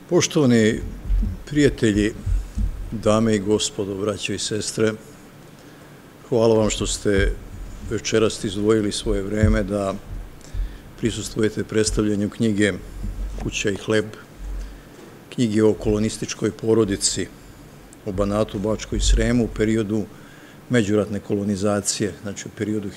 Poštovani prijatelji, dame i gospodo, braćo i sestre, hvala vam što ste večeras izdvojili svoje vreme da prisustvujete predstavljanju knjige Kuća i hleb, knjige o kolonističkoj porodici u Banatu, Bačkoj i Sremu u periodu međuratne kolonizacije, znači u periodu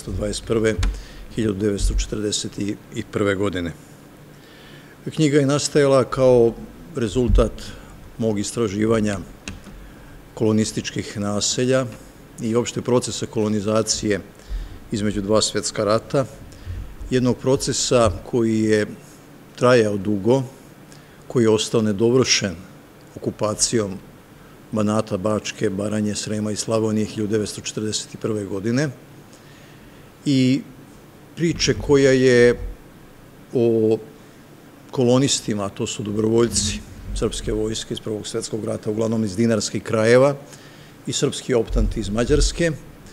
1921-1941. godine. Knjiga je nastajala kao rezultat mog istraživanja kolonističkih naselja i opšte procesa kolonizacije između dva svetska rata, jednog procesa koji je trajao dugo, koji je ostao nedovršen okupacijom Banata, Bačke, Baranje, Srema i Slavonije 1941. godine i priče koja je o kolonistima, a to su dobrovoljci srpske vojske iz Prvog svetskog rata, uglavnom iz dinarskih krajeva i srpski optanti iz Mađarske,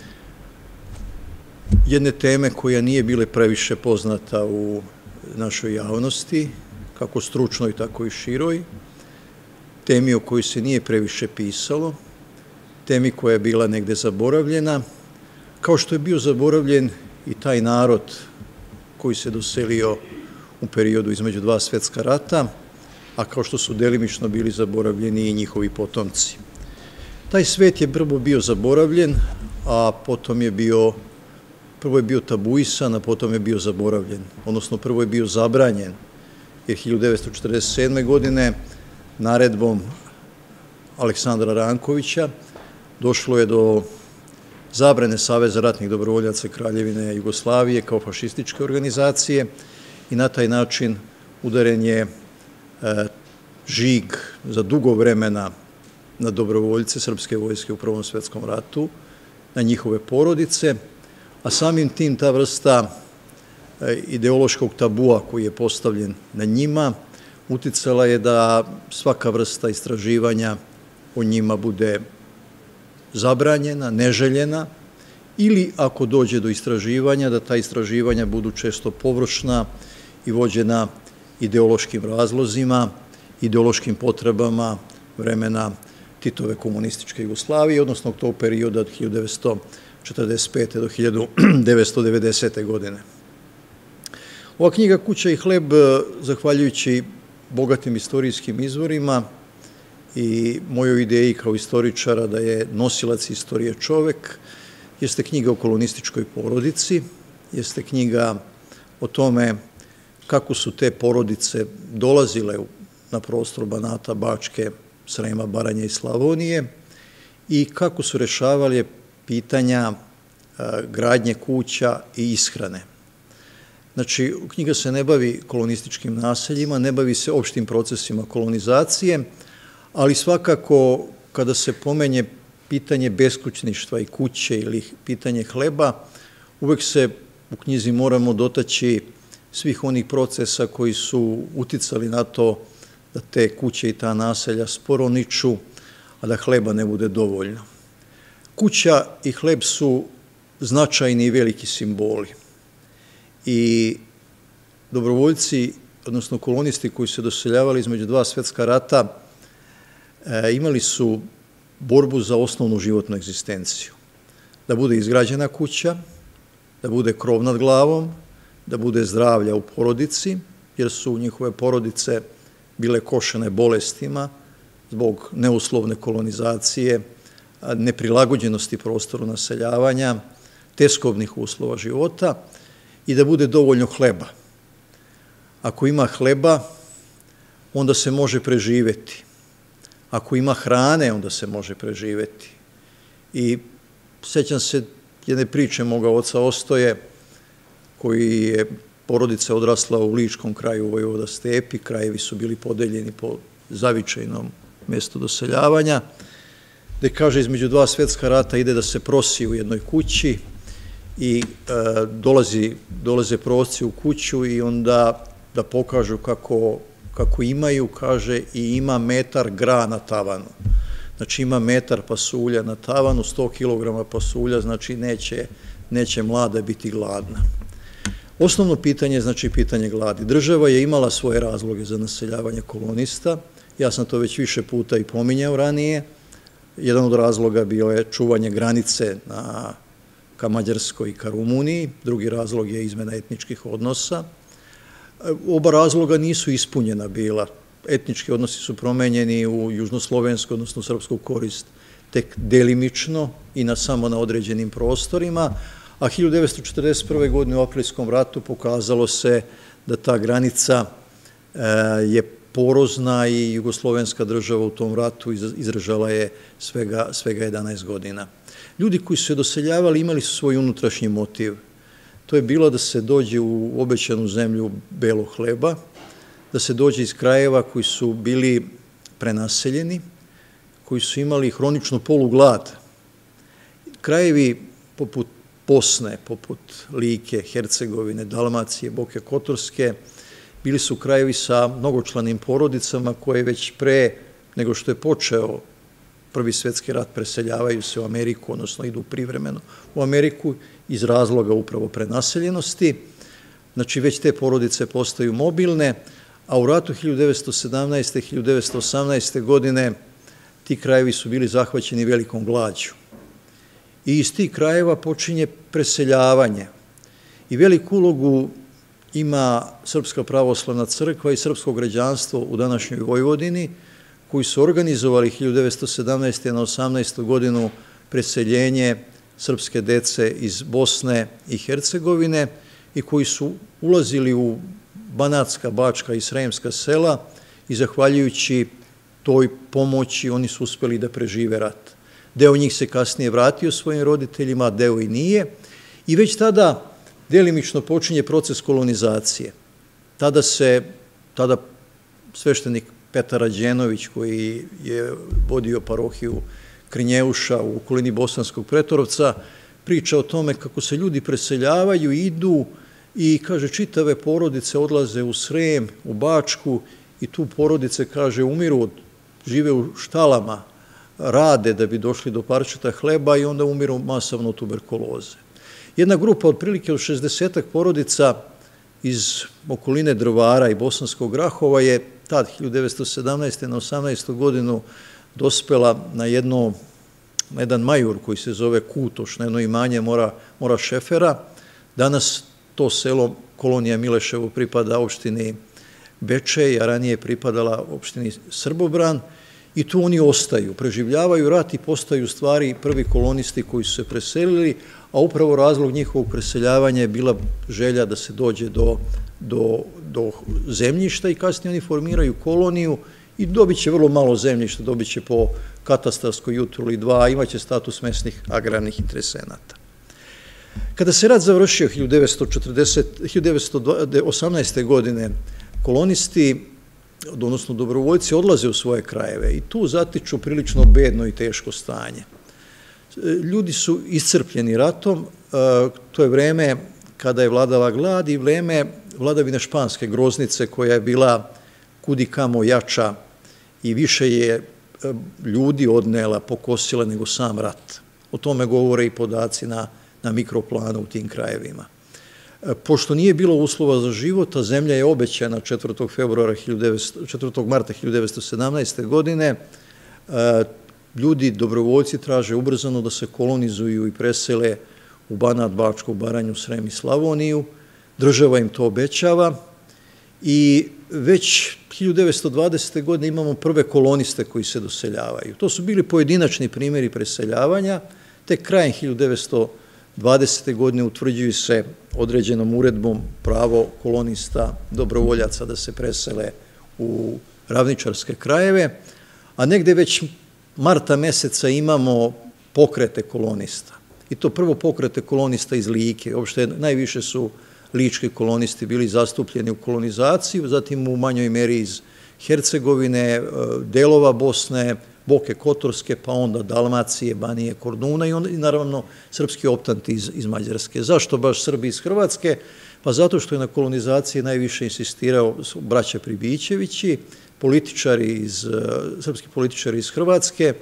jedne teme koja nije bile previše poznata u našoj javnosti, kako stručnoj, tako i široj, temi o kojoj se nije previše pisalo, temi koja je bila negde zaboravljena, kao što je bio zaboravljen i taj narod koji se doselio u periodu između dva svetska rata, a kao što su delimično bili zaboravljeni i njihovi potomci. Taj svet je prvo bio zaboravljen, a potom je prvo je bio tabuisan, a potom je bio zaboravljen, odnosno prvo je bio zabranjen, jer 1947. godine naredbom Aleksandra Rankovića došlo je do zabrane Saveza ratnih dobrovoljaca Kraljevine Jugoslavije kao fašističke organizacije i na taj način udaren je žig za dugo vremena na dobrovoljce srpske vojske u Prvom svetskom ratu, na njihove porodice, a samim tim ta vrsta ideološkog tabua koji je postavljen na njima uticala je da svaka vrsta istraživanja o njima bude zabranjena, neželjena, ili ako dođe do istraživanja, da ta istraživanja budu često površna i vođena ideološkim razlozima, ideološkim potrebama vremena Titove komunističke Jugoslavije, odnosno tog perioda od 1945. do 1990. godine. Ova knjiga Kuća i hleb, zahvaljujući bogatim istorijskim izvorima i mojoj ideji kao istoričara da je nosilac istorije čovek, jeste knjiga o kolonističkoj porodici, jeste knjiga o tome kako su te porodice dolazile na prostor Banata, Bačke, Srema, Baranje i Slavonije i kako su rešavali pitanja gradnje kuća i ishrane. Znači, knjiga se ne bavi kolonističkim naseljima, ne bavi se opštim procesima kolonizacije, ali svakako kada se pomenje pitanje beskućništva i kuće ili pitanje hleba, uvek se u knjizi moramo dotaći svih onih procesa koji su uticali na to da te kuće i ta naselja sporo niču, a da hleba ne bude dovoljno. Kuća i hleb su značajni i veliki simboli. I dobrovoljci, odnosno kolonisti koji se doseljavali između dva svetska rata, imali su borbu za osnovnu životnu egzistenciju. Da bude izgrađena kuća, da bude krov nad glavom, da bude zdravlja u porodici, jer su njihove porodice bile košene bolestima zbog neuslovne kolonizacije, neprilagođenosti prostoru naseljavanja, teskobnih uslova života i da bude dovoljno hleba. Ako ima hleba, onda se može preživeti. Ako ima hrane, onda se može preživeti. I sećam se jedne priče moga oca Ostoje, koji je porodica odrasla u Ličkom kraju u Vojvoda Stepi, krajevi su bili podeljeni po zavičajnom mestu doseljavanja, gde kaže između dva svetska rata ide da se prosi u jednoj kući i dolaze prosci u kuću i onda da pokažu kako imaju, kaže, i ima metar gra na tavanu. Znači ima metar pasulja na tavanu, 100 kg pasulja, znači neće mlada biti gladna. Osnovno pitanje je znači pitanje gladi. Država je imala svoje razloge za naseljavanje kolonista, ja sam to već više puta i pominjao ranije. Jedan od razloga bio je čuvanje granice ka Mađarskoj i ka Rumuniji, drugi razlog je izmena etničkih odnosa. Oba razloga nisu ispunjena bila. Etnički odnosi su promenjeni u južnoslovensku, odnosno srpsku korist, tek delimično i samo na određenim prostorima, a 1941. godine u Aprilskom ratu pokazalo se da ta granica je porozna i jugoslovenska država u tom ratu izdržala je svega 11 godina. Ljudi koji su se doseljavali imali su svoj unutrašnji motiv. To je bilo da se dođe u obećanu zemlju belog hleba, da se dođe iz krajeva koji su bili prenaseljeni, koji su imali hroničnu poluglad. Krajevi poput Bosne, poput Like, Hercegovine, Dalmacije, Boke Kotorske, bili su krajevi sa mnogočlanim porodicama koje već pre nego što je počeo Prvi svjetski rat preseljavaju se u Ameriku, odnosno idu privremeno u Ameriku iz razloga upravo prenaseljenosti. Znači već te porodice postaju mobilne, a u ratu 1917. i 1918. godine ti krajevi su bili zahvaćeni velikom glađu. I iz tih krajeva počinje preseljavanje. I veliku ulogu ima Srpska pravoslavna crkva i srpsko građanstvo u današnjoj Vojvodini, koji su organizovali 1917. na 18. godinu preseljenje srpske dece iz Bosne i Hercegovine i koji su ulazili u banatska, bačka i sremska sela i zahvaljujući toj pomoći oni su uspeli da prežive rat. Deo njih se kasnije vratio svojim roditeljima, deo i nije. I već tada delimično počinje proces kolonizacije. Tada sveštenik Petar Rađenović, koji je vodio parohiju Krnjeuša u okolini Bosanskog Pretorovca, priča o tome kako se ljudi preseljavaju, idu i, kaže, čitave porodice odlaze u Srem, u Bačku i tu porodice, kaže, umiru, žive u štalama, rade da bi došli do parčeta hleba i onda umiru masovno od tuberkuloze. Jedna grupa otprilike od 60 porodica iz okoline Drvara i Bosanskog Grahova je tad 1917. na 18. godinu dospela na jedan majur koji se zove Kutoš, na jedno imanje Mora Šefera. Danas to selo, kolonija Mileševo, pripada opštini Bečej, a ranije pripadala opštini Srbobran i tu oni ostaju, preživljavaju rat i postaju stvari prvi kolonisti koji su se preselili, a upravo razlog njihovog preseljavanja je bila želja da se dođe do zemljišta i kasnije oni formiraju koloniju i dobit će vrlo malo zemljišta, dobit će po katastarskoj jutuli 2, imaće status mesnih agrarnih interesenata. Kada se rat završio 1918. godine, kolonisti, odnosno dobrovoljci, odlaze u svoje krajeve i tu zatiču prilično bedno i teško stanje. Ljudi su iscrpljeni ratom, to je vreme kada je vladala glad i vreme vladavine španske groznice koja je bila kudikamo jača i više je ljudi odnela, pokosila nego sam rat. O tome govore i podaci na mikroplanu u tim krajevima. Pošto nije bilo uslova za život, a zemlja je obećana 4. marta 1917. godine, ljudi, dobrovoljci, traže ubrzano da se kolonizuju i presele u Banat, Bačku, Baranju, Srem i Slavoniju. Država im to obećava i već 1920. godine imamo prve koloniste koji se doseljavaju. To su bili pojedinačni primjeri preseljavanja, tek krajem 1920. godine utvrđuju se određenom uredbom pravo kolonista, dobrovoljaca da se presele u ravničarske krajeve, a negde već marta meseca imamo pokrete kolonista. I to prvo pokrete kolonista iz Like, uopšte najviše su lički kolonisti bili zastupljeni u kolonizaciju, zatim u manjoj meri iz Hercegovine, delova Bosne, Boke Kotorske, pa onda Dalmacije, Banije, Korduna i naravno srpski optanti iz Mađarske. Zašto baš Srbi iz Hrvatske? Pa zato što je na kolonizaciji najviše insistirao braća Pribićevići, srpski političari iz Hrvatske,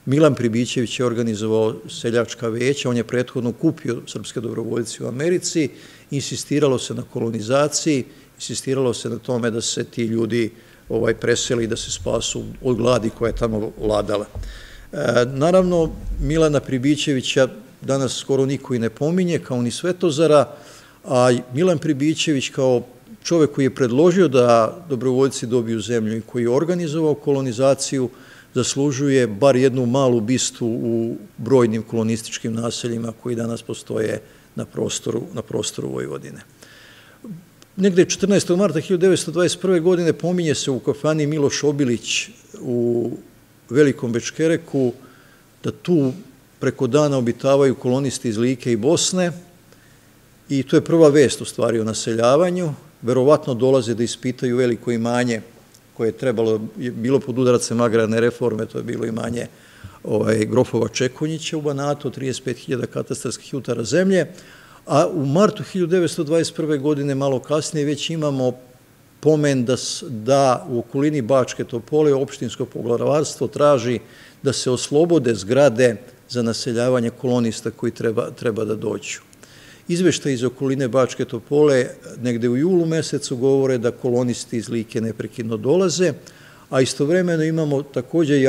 Milan Pribićević je organizovao seljačka veća, on je prethodno kupio srpske dobrovoljce u Americi, insistiralo se na kolonizaciji, insistiralo se na tome da se ti ljudi preseli i da se spasu od gladi koja je tamo vladala. Naravno, Milana Pribićevića danas skoro niko i ne pominje, kao ni Svetozara, a Milan Pribićević kao čovek koji je predložio da dobrovoljci dobiju zemlju i koji je organizovao kolonizaciju, zaslužuje bar jednu malu bistu u brojnim kolonističkim naseljima koji danas postoje na prostoru Vojvodine. Negde 14. marta 1921. godine pominje se u kafani Miloš Obilić u Velikom Bečkereku da tu preko dana obitavaju kolonisti iz Like i Bosne i to je prva vest u stvari o naseljavanju. Verovatno dolaze da ispitaju veliko imanje koje je bilo pod udaracem agrarne reforme, to je bilo imanje grofova Čekonjića u Banatu, 35.000 katastarskih jutara zemlje, a u martu 1921. godine, malo kasnije, već imamo pomen da u okolini Bačke Topole opštinsko poglavarstvo traži da se oslobode zgrade za naseljavanje kolonista koji treba da dođu. Izveštaj iz okoline Bačke Topole negde u julu mesecu govore da kolonisti iz Like neprekidno dolaze, a istovremeno imamo takođe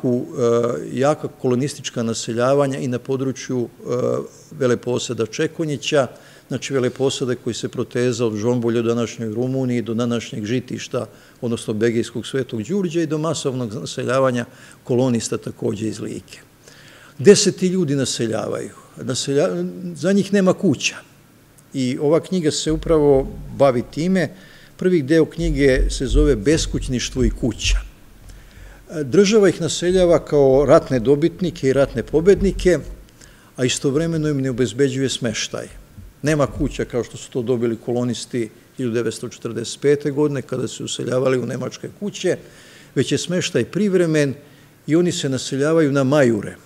jaka kolonistička naseljavanja i na području veleposeda Čekonjića, znači veleposeda koji se proteza od Žombolja u današnjoj Rumuniji do današnjeg Žitišta, odnosno Begejskog Svetog Đurđa i do masovnog naseljavanja kolonista takođe iz Like. Gde se ti ljudi naseljavaju? Za njih nema kuća i ova knjiga se upravo bavi time. Prvi deo knjige se zove Beskućništvo i kuća. Država ih naseljava kao ratne dobitnike i ratne pobednike, a istovremeno im ne obezbeđuje smeštaj. Nema kuća kao što su to dobili kolonisti 1945. godine kada su useljavali u nemačke kuće, već je smeštaj privremen i oni se naseljavaju na majure.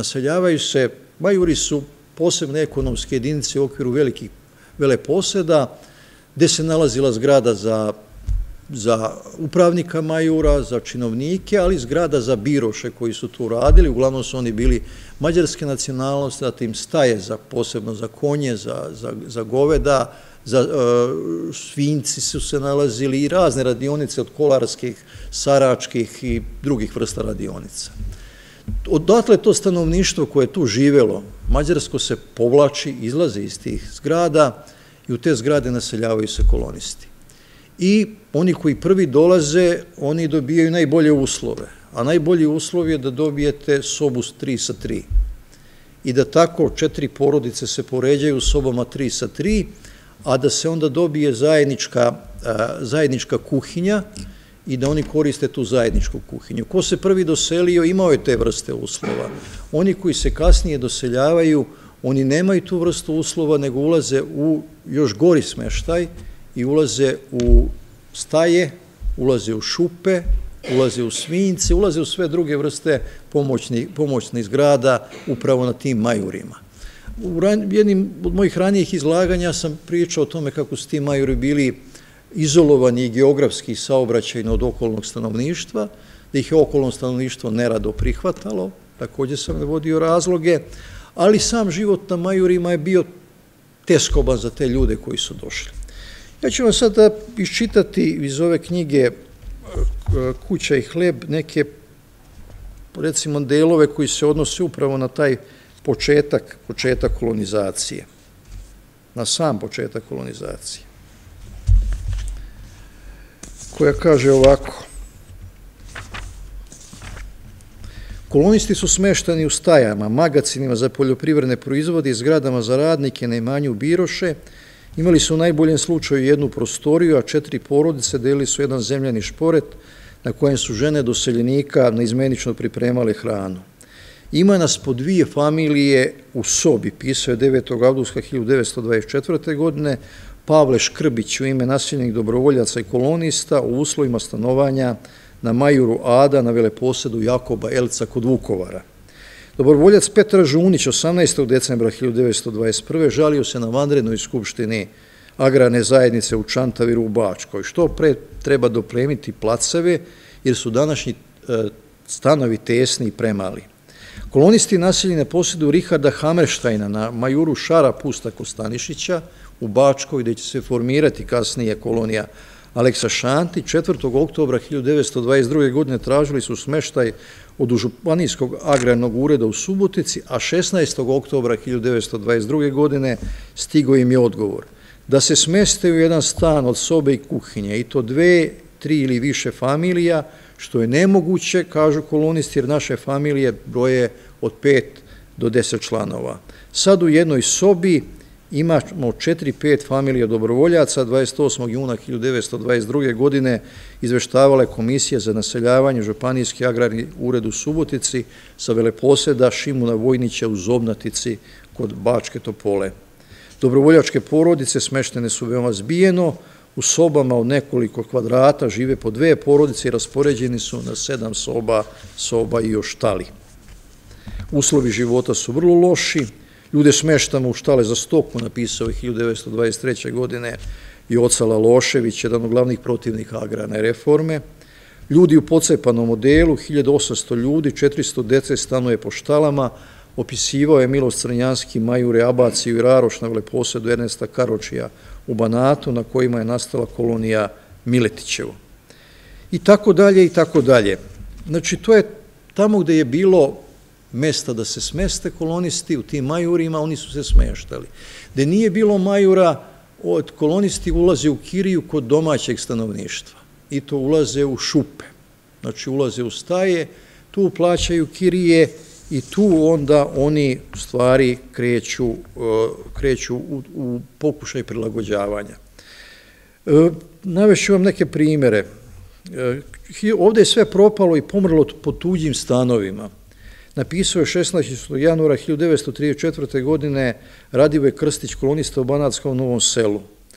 Majuri su posebne ekonomske jedinice u okviru velikih veleposeda, gde se nalazila zgrada za upravnika majura, za činovnike, ali zgrada za biroše koji su tu radili. Uglavnom su oni bili mađarske nacionalnosti, zatim staje posebno za konje, za goveda, za svinjci su se nalazili i razne radionice od kolarskih, saračkih i drugih vrsta radionica. Odatle to stanovništvo koje je tu živelo, mađarsko se povlači, izlaze iz tih zgrada i u te zgrade naseljavaju se kolonisti. I oni koji prvi dolaze, oni dobijaju najbolje uslove, a najbolji uslov je da dobijete sobu 3x3 i da tako 4 porodice se poređaju sobama 3x3, a da se onda dobije zajednička kuhinja i da oni koriste tu zajedničku kuhinju. Ko se prvi doselio, imao je te vrste uslova. Oni koji se kasnije doseljavaju, oni nemaju tu vrstu uslova, nego ulaze u još gori smeštaj i ulaze u staje, ulaze u šupe, ulaze u svinjce, ulaze u sve druge vrste pomoćnih zgrada upravo na tim majurima. U jednim od mojih ranijih izlaganja sam pričao o tome kako su ti majuri bili izolovani geografski i saobraćajno od okolnog stanovništva, da ih je okolno stanovništvo nerado prihvatalo, takođe sam navodio razloge, ali sam život na majurima je bio teskoban za te ljude koji su došli. Ja ću vam sada iščitati iz ove knjige Kuća i hleb neke, recimo, delove koji se odnose upravo na taj početak kolonizacije, na sam početak kolonizacije, koja kaže ovako: kolonisti su smeštani u stajama, magacinima za poljoprivredne proizvode i zgradama za radnike na imanju Biroše. Imali su u najboljem slučaju jednu prostoriju, a 4 porodice delili su jedan zemljani šporet na kojem su žene doseljenika naizmenično pripremale hranu. Ima nas po 2 familije u sobi, pisao je 9. avgusta 1924. godine Pavle Škrbić u ime naseljenih dobrovoljaca i kolonista u uslovima stanovanja na majuru Ada na veleposedu Jakoba Elca kod Vukovara. Dobrovoljac Petar Žunić 18. decembra 1921. žalio se na vanrednoj skupštini agrarne zajednice u Čantaviru u Bačkoj. Što pre treba doplemiti placeve jer su današnji stanovi tesni i premali. Kolonisti naseljeni na posjedu Richarda Hammersteina na majuru Šara Pusta Kostanišića u Bačkoj, gde će se formirati kasnije kolonija Aleksa Šanti, 4. oktobra 1922. godine tražili su smeštaj od Županijskog agrarnog ureda u Subotici, a 16. oktobra 1922. godine stigao im je odgovor da se smestaju u jedan stan od sobe i kuhinje, i to 2, 3 ili više familija, što je nemoguće, kažu kolonisti, jer naše familije broje od 5 do 10 članova. Sad u jednoj sobi imamo 4-5 familija dobrovoljaca. 28. juna 1922. godine izveštavala je Komisija za naseljavanje Županijski agrarni ured u Subotici sa veleposeda Šimuna Vojnića u Zobnatici kod Bačke Topole. Dobrovoljačke porodice smeštene su veoma zbijeno, u sobama od nekoliko kvadrata žive po 2 porodice i raspoređeni su na 7 soba i još štali. Uslovi života su vrlo loši, ljude smeštamo u štale za stoku, napisao je 1923. godine Joca Lalošević, jedan od glavnih protivnika agrarne reforme. Ljudi u pocepanom modelu, 1800 ljudi, 400 dece stanuje po štalama, opisivao je Miloš Crnjanski, Majure Abaciju i Raroš na veleposedu Ernesta Karočija u Banatu, na kojima je nastala kolonija Miletićevo. I tako dalje, i tako dalje. Znači, to je tamo gde je bilo mesta da se smeste kolonisti, u tim majurima, oni su se smeštali. Gde nije bilo majura, od kolonisti ulaze u kiriju kod domaćeg stanovništva. I to ulaze u šupe. Znači, ulaze u staje, tu plaćaju kirije i tu onda oni u stvari kreću u pokušaj prilagođavanja. Navešću vam neke primere. Ovde je sve propalo i pomrlo po tuđim stanovima. Napisao je 16. januara 1934. godine Radivoj Krstić, kolonista u Banatskom Novom Selu.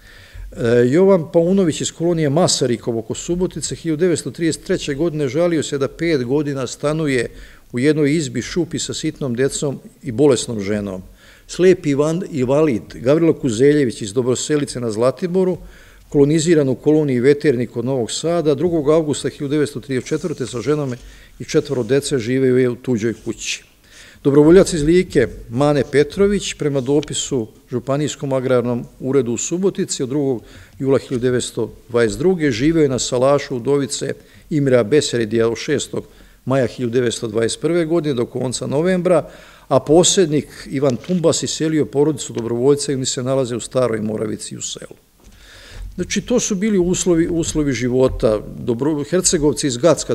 Jovan Paunović iz kolonije Masarikovo oko Subotice 1933. godine žalio se da 5 godina stanuje u jednoj izbi šupi sa sitnom decom i bolesnom ženom. Slepi invalid Gavrilo Kuzeljević iz Dobroselice na Zlatiboru, koloniziran u koloniji Veternik kod Novog Sada, 2. avgusta 1934. sa ženom i 4 dece žive u tuđoj kući. Dobrovoljac iz Like Mane Petrović, prema dopisu Županijskom agrarnom uredu u Subotici od 2. jula 1922. živeo je na salašu Udovice Imrea Beseridija od 6. maja 1921. godine do konca novembra, a posjednik Ivan Tumbas iselio porodicu dobrovoljca i oni se nalaze u Staroj Moravici u selu. Znači, to su bili uslovi života. Hercegovci iz Gacka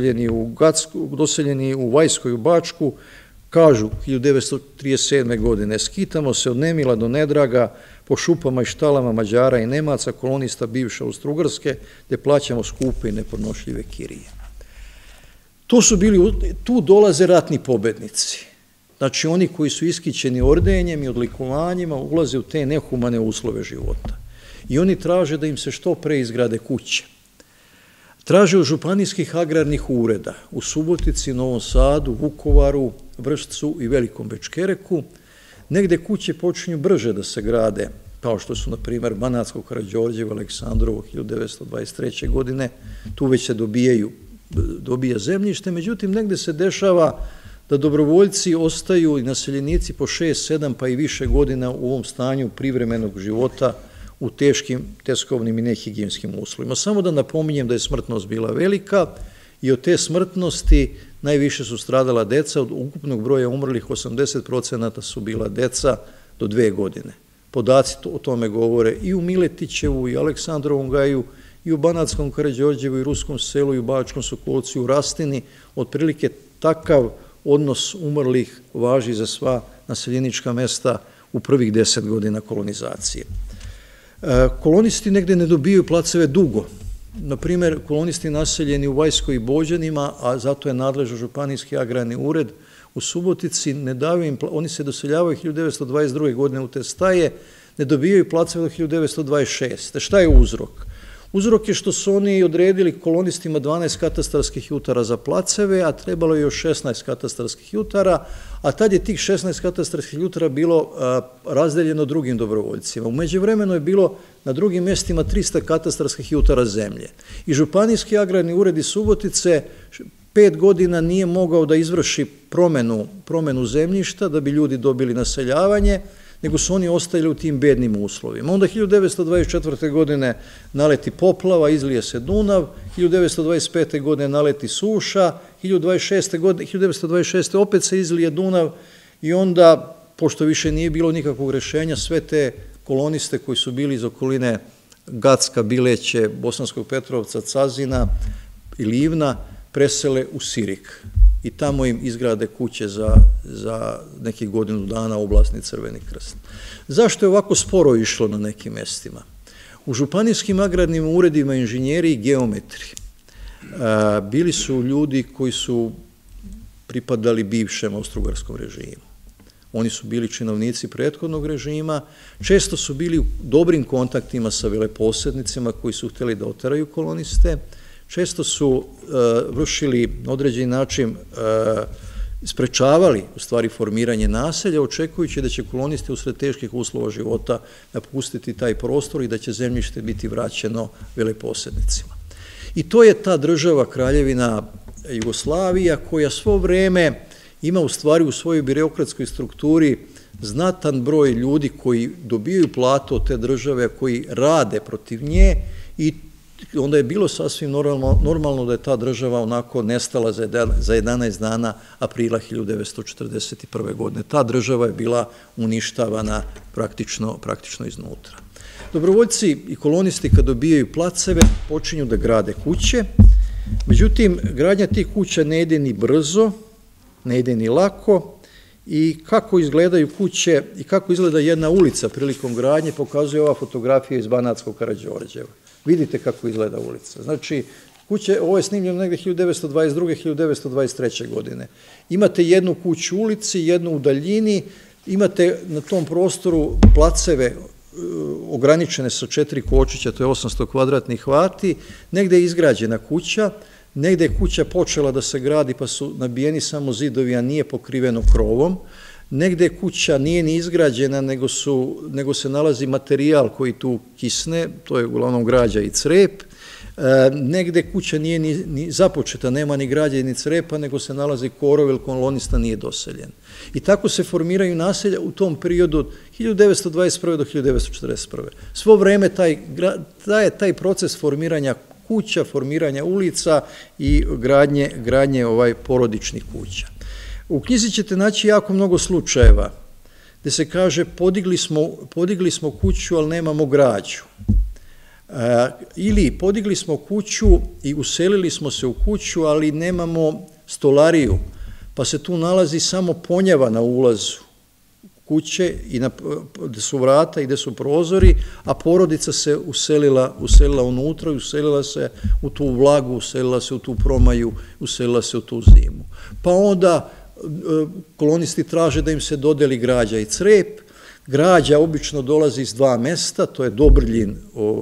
doseljeni u Vajskoj u Bačku, kažu 1937. godine, skitamo se od nemila do nedraga po šupama i štalama Mađara i Nemaca, kolonista bivše Austro-Ugarske, gde plaćamo skupe i nepodnošljive kirije. Tu dolaze ratni pobednici. Znači, oni koji su iskićeni ordenjem i odlikovanjima ulaze u te nehumane uslove života. I oni traže da im se što pre izgrade kuće. Traže od županijskih agrarnih ureda u Subotici, Novom Sadu, Vukovaru, Vršcu i Velikom Bečkereku. Negde kuće počinju brže da se grade, kao što su, na primer, Banatsko Karađorđevo, Aleksandrovo 1923. godine. Tu već se dobija zemljište, međutim, negde se dešava da dobrovoljci ostaju i naseljenici po 6, 7 pa i više godina u ovom stanju privremenog života u teškim, teskovnim i nehigijenskim uslovima. Samo da napominjem da je smrtnost bila velika i od te smrtnosti najviše su stradala deca, od ukupnog broja umrlih 80% su bila deca do 2 godine. Podaci o tome govore i u Miletićevu, i Aleksandrovom gaju, i u Banatskom Karađorđevu, i Ruskom Selu, i u Bačkom Sokolcu, i u Rastini. Otprilike takav odnos umrlih važi za sva naseljenička mesta u prvih 10 godina kolonizacije. Kolonisti negde ne dobijaju placeve dugo. Naprimer, kolonisti naseljeni u Vajskoj i Bođanima, a zato je nadležan Županijski agrarni ured u Subotici, oni se doseljavaju 1922. godine u te staje, ne dobijaju placeve do 1926. Šta je uzrok? Uzrok je što su oni odredili kolonistima 12 katastarskih jutara za placeve, a trebalo je još 16 katastarskih jutara, a tad je tih 16 katastarskih jutara bilo razdeljeno drugim dobrovoljcima. U međuvremenu je bilo na drugim mjestima 300 katastarskih jutara zemlje. I Županijski agrarni ured iz Subotice 5 godina nije mogao da izvrši promenu zemljišta da bi ljudi dobili naseljavanje, nego su oni ostajali u tim bednim uslovima. Onda 1924. godine naleti poplava, izlije se Dunav, 1925. godine naleti suša, 1926. opet se izlije Dunav i onda, pošto više nije bilo nikakvog rešenja, sve te koloniste koji su bili iz okoline Gacka, Bileće, Bosanskog Petrovca, Cazina i Livna presele u Sirik i tamo im izgrade kuće za nekih godinu dana oblasni Crveni krst. Zašto je ovako sporo išlo na nekim mestima? U županijskim agrarnim uredima inženjeri i geometri bili su ljudi koji su pripadali bivšem austrougarskom režimu. Oni su bili činovnici prethodnog režima, često su bili u dobrim kontaktima sa veleposednicima koji su hteli da oteraju koloniste, često su vršili na određeni način, sprečavali u stvari formiranje naselja, očekujući da će kolonisti usred teških uslova života napustiti taj prostor i da će zemljište biti vraćeno veleposednicima. I to je ta država Kraljevina Jugoslavija koja svo vreme ima u stvari u svojoj birokratskoj strukturi znatan broj ljudi koji dobijaju platu od te države, koji rade protiv nje i onda je bilo sasvim normalno da je ta država onako nestala za 11 dana aprila 1941. godine. Ta država je bila uništavana praktično iznutra. Dobrovoljci i kolonisti kad dobijaju placeve počinju da grade kuće, međutim gradnja tih kuća ne ide ni brzo, ne ide ni lako i kako izgledaju kuće i kako izgleda jedna ulica prilikom gradnje pokazuje ova fotografija iz Banatskog Karađorđeva. Vidite kako izgleda ulica. Znači, kuće, ovo je snimljeno negde 1922. 1923. godine. Imate jednu kuću u ulici, jednu u daljini, imate na tom prostoru placeve ograničene sa 4 kočića, to je 800 kvadratnih vati, negde je izgrađena kuća, negde je kuća počela da se gradi pa su nabijeni samo zidovi, a nije pokriveno krovom, negde kuća nije ni izgrađena, nego se nalazi materijal koji tu kisne, to je uglavnom građa i crep, negde kuća nije ni započeta, nema ni građa ni crepa, nego se nalazi korov jer kolonista nije doseljen. I tako se formiraju naselja u tom periodu od 1921. do 1941. Svo vreme taj proces formiranja kuća, formiranja ulica i gradnje porodičnih kuća. U knjizi ćete naći jako mnogo slučajeva gde se kaže podigli smo kuću, ali nemamo građu. Ili podigli smo kuću i uselili smo se u kuću, ali nemamo stolariju, pa se tu nalazi samo ponjava na ulazu kuće gde su vrata i gde su prozori, a porodica se uselila unutra i uselila se u tu vlagu, uselila se u tu promaju, uselila se u tu zimu. Pa onda kolonisti traže da im se dodeli građa i crep. Građa obično dolazi iz 2 mesta, to je Dobrljin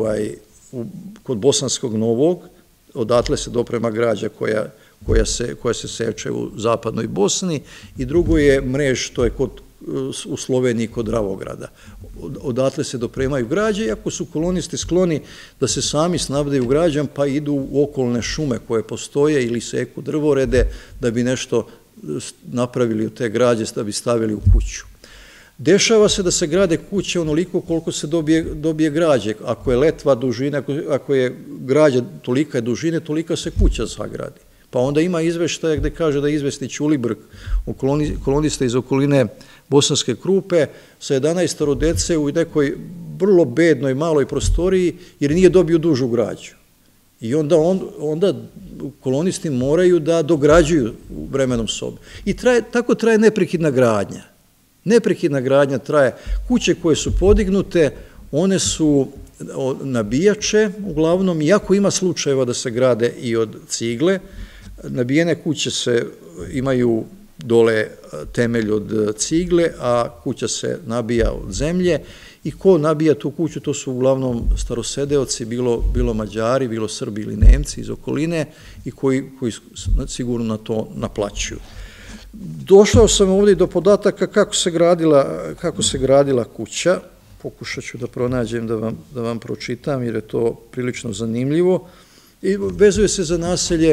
kod Bosanskog Novog, odatle se doprema građa koja se seče u zapadnoj Bosni i drugo je Mrež, to je u Sloveniji kod Dravograda. Odatle se dopremaju građe, iako su kolonisti skloni da se sami snabdeju građom, pa idu u okolne šume koje postoje ili seku drvorede da bi nešto napravili od te građe, da bi stavili u kuću. Dešava se da se grade kuće onoliko koliko se dobije građe. Ako je letva dužina, ako je građa tolika je dužine, tolika se kuća sagradi. Pa onda ima izveštaja gde kaže da izvesni Ćulibrk, kolonista iz okoline Bosanske Krupe, sa 11 dece u nekoj vrlo bednoj maloj prostoriji, jer nije dobio dužu građu. I onda kolonisti moraju da dograđuju vremenom sobe. I tako traje neprekidna gradnja. Neprekidna gradnja traje. Kuće koje su podignute, one su nabijače, uglavnom, iako ima slučajeva da se grade i od cigle, nabijene kuće imaju dole temelj od cigle, a kuća se nabija od zemlje i ko nabija tu kuću, to su uglavnom starosedeoci, bilo Mađari, bilo Srbi ili Nemci iz okoline i koji sigurno na to naplaćuju. Došao sam ovdje do podataka kako se gradila kuća, pokušat ću da pronađem da vam pročitam jer je to prilično zanimljivo i vezuje se za naselje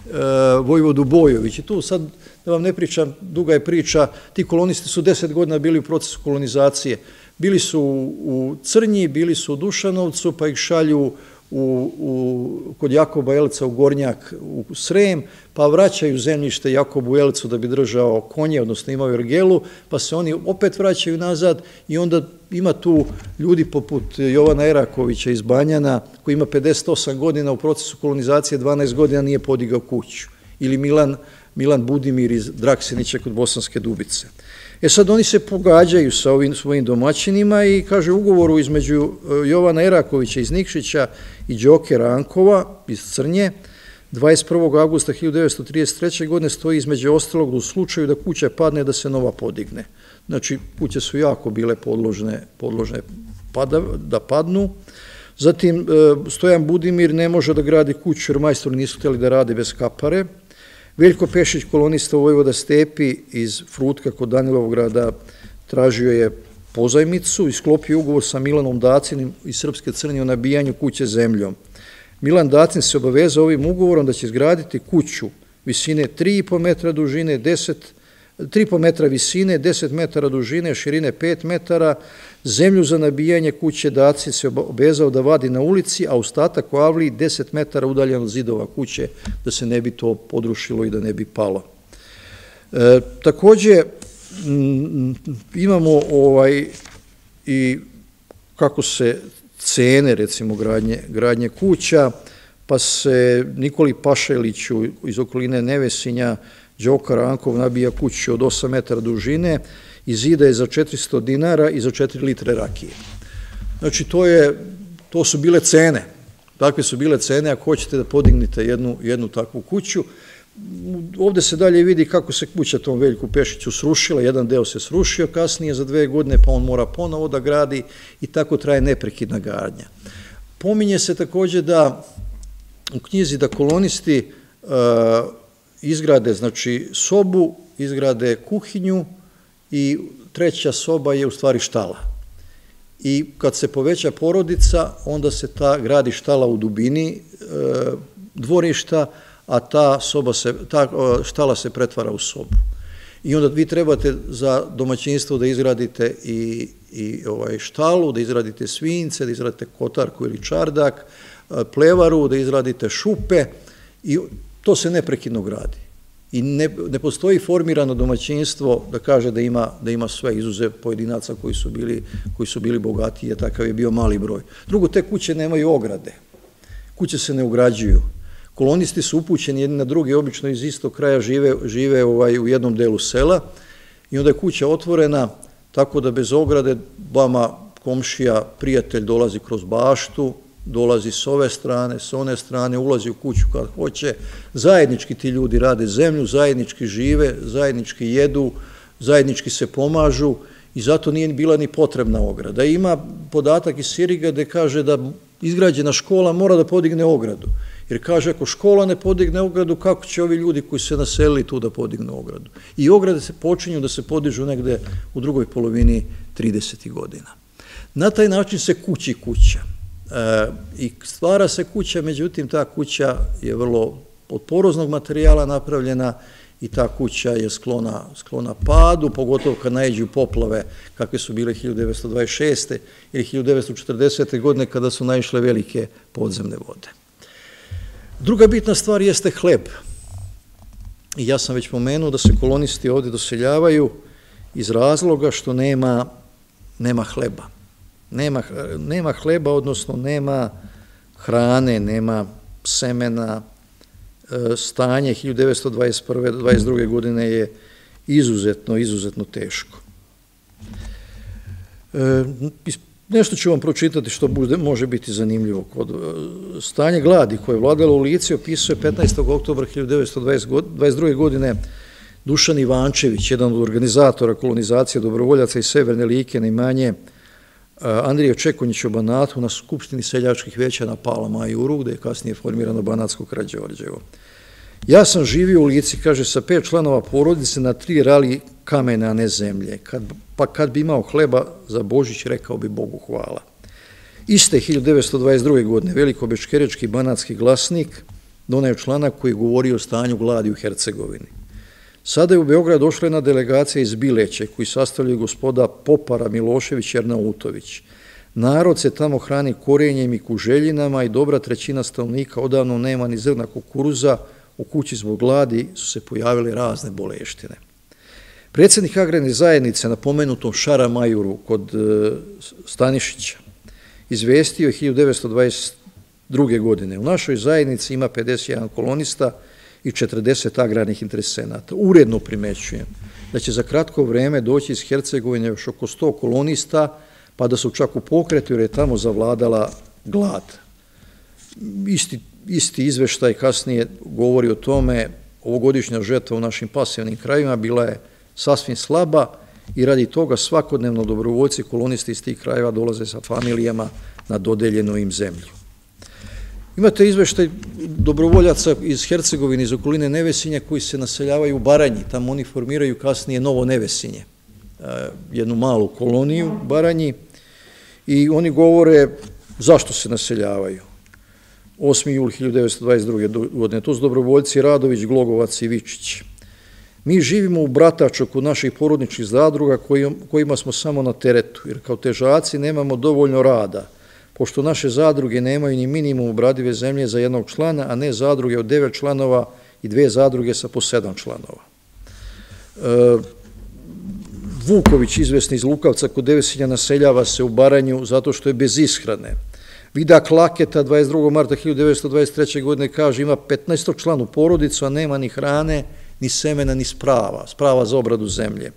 vojvodu Bojović. I tu sad, da vam ne pričam, duga je priča, ti kolonisti su 10 godina bili u procesu kolonizacije. Bili su u Crnji, bili su u Dušanovcu, pa ih šalju kod Jakoba Jelica u Gornjak u Srem, pa vraćaju zemljište Jakobu Jelicu da bi držao konje, odnosno imaju ergelu, pa se oni opet vraćaju nazad i onda ima tu ljudi poput Jovana Erakovića iz Banjana, koji ima 58 godina u procesu kolonizacije, 12 godina nije podigao kuću. Ili Milan Budimir iz Draksinića kod Bosanske Dubice. Sad oni se pogađaju sa ovim svojim domaćinima i kaže u ugovoru između Jovana Erakovića iz Nikšića i Đoke Rankova iz Crnje 21. augusta 1933. godine stoji između ostalog u slučaju da kuća padne da se nova podigne. Znači kuće su jako bile podložne da padnu. Zatim Stojan Budimir ne može da gradi kuću jer majstori nisu htjeli da rade bez kapare. Veljko Pešić, kolonista u Vojvoda Stepi iz Frutka kod Danilovograda, tražio je pozajmicu i sklopio ugovor sa Milanom Dacinim iz Srpske Crnje o nabijanju kuće zemljom. Milan Dacin se obavezao ovim ugovorom da će izgraditi kuću visine 3,5 metra dužine, 3,5 metra visine, 10 metara dužine, širine 5 metara. Zemlju za nabijanje kuće Dacin se obavezao da vadi na ulici, a ostatak u avliji 10 metara udaljen od zidova kuće, da se ne bi to podrušilo i da ne bi palo. Takođe, imamo i kako se cene, recimo, gradnje kuća, pa se Nikoli Pašaliću iz okoline Nevesinja Đoka Rankov nabija kuću od 8 metara dužine i zida je za 400 dinara i za 4 litre rakije. Znači, to su bile cene. Takve su bile cene ako hoćete da podignete jednu takvu kuću. Ovde se dalje vidi kako se kuća tom Veljku Pešiću srušila, jedan deo se srušio kasnije za 2 godine, pa on mora ponovo da gradi i tako traje neprekidna gradnja. Pominje se takođe da u knjizi da kolonisti izgrade, znači, sobu, izgrade kuhinju i treća soba je u stvari štala. I kad se poveća porodica, onda se gradi štala u dubini dvorišta, a ta štala se pretvara u sobu. I onda vi trebate za domaćinstvo da izgradite i štalu, da izgradite svinjce, da izgradite kotarku ili čardak, plevaru, da izgradite šupe i to se neprekidno gradi. I ne postoji formirano domaćinstvo da kaže da ima sve, izuzev pojedinaca koji su bili bogatiji, takav je bio mali broj. Drugo, te kuće nemaju ograde. Kuće se ne ugrađuju. Kolonisti su upućeni jedni na drugi, obično iz istog kraja žive u jednom delu sela i onda je kuća otvorena tako da bez ograde vama komšija, prijatelj dolazi kroz baštu, dolazi s ove strane, s one strane, ulazi u kuću kad hoće, zajednički ti ljudi rade zemlju, zajednički žive, zajednički jedu, zajednički se pomažu i zato nije bila ni potrebna ograda. Ima podatak iz Siriga gde kaže da izgrađena škola mora da podigne ogradu, jer kaže ako škola ne podigne ogradu, kako će ovi ljudi koji se naselili tu da podignu ogradu? I ograde se počinju da se podižu negde u drugoj polovini 30. godina. Na taj način se kući kuća. I stvara se kuća, međutim ta kuća je vrlo od poroznog materijala napravljena i ta kuća je sklona padu, pogotovo kad naiđu poplave kakve su bile 1926. ili 1940. godine kada su naišle velike podzemne vode. Druga bitna stvar jeste hleb. I ja sam već pomenuo da se kolonisti ovde doseljavaju iz razloga što nema hleba. Nema hleba, odnosno nema hrane, nema semena. Stanje 1921-22. godine je izuzetno teško. Nešto ću vam pročitati što može biti zanimljivo. Stanje gladi koje je vladalo u Lici opisuje 15. oktobra 1922. godine Dušan Ivančević, jedan od organizatora kolonizacije dobrovoljaca iz Severne Like na imanje Andrije Čekonjić u Banatu na Skupštini seljačkih veća na Palama-Juru, gde je kasnije formirano Banatsko Karađorđevo. Ja sam živio u Lici, kaže, sa 5 članova porodice na 3 rali kamena, a ne zemlje. Pa kad bi imao hleba za Božić, rekao bi Bogu hvala. Iste 1922. godine velikobečkerečki banatski glasnik doneo članak koji govori o stanju gladi u Hercegovini. Sada je u Beograd došla jedna delegacija iz Bileće, koji sastavljaju gospoda Popara, Milošević i Arnautović. Narod se tamo hrani korenjem i kuželjinama i dobra trećina stanovnika odavno nema ni zrna kukuruza, u kući zbog gladi su se pojavile razne boleštine. Predsjednik agrarne zajednice na pomenutom Šaramajuru kod Stanišića izvestio je 1922. godine. U našoj zajednici ima 51 kolonista i 40 agrarnih interesenata. Uredno primećujem da će za kratko vreme doći iz Hercegovine još oko 100 kolonista, pa da su čak u pokretu jer je tamo zavladala glad. Isti izveštaj kasnije govori o tome, ovogodišnja žetva u našim pasivnim krajima bila je sasvim slaba i radi toga svakodnevno dobrovoljci kolonisti iz tih krajeva dolaze sa familijama na dodeljenu im zemlju. Imate izveštaj dobrovoljaca iz Hercegovine, iz okoline Nevesinja koji se naseljavaju u Baranji, tamo oni formiraju kasnije Novo Nevesinje, jednu malu koloniju u Baranji i oni govore zašto se naseljavaju. 8. jul 1922. godine, to su dobrovoljci Radović, Glogovac i Vičić. Mi živimo u Brataču kod naših porodničkih zadruga kojima smo samo na teretu, jer kao težaci nemamo dovoljno rada, pošto naše zadruge nemaju ni minimum obradive zemlje za jednog člana, a ne zadruge od 9 članova i 2 zadruge sa po 7 članova. Vuković, izvesni iz Lukavca kod Nevesinja, naseljava se u Baranju zato što je bez ishrane. Vidak Laketa 22. marta 1923. godine kaže ima 15 članu porodicu, a nema ni hrane, ni semena, ni sprava za obradu zemlje.